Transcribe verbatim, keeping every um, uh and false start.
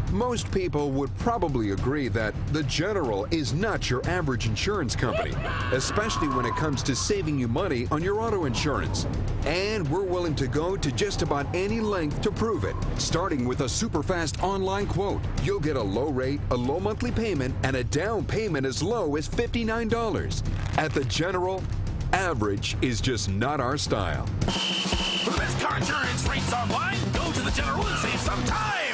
Most people would probably agree that the General is not your average insurance company, especially when it comes to saving you money on your auto insurance. And we're willing to go to just about any length to prove it. Starting with a super fast online quote, you'll get a low rate, a low monthly payment, and a down payment as low as fifty-nine dollars. At the General, average is just not our style. For the best car insurance rates online, go to the General and save some time.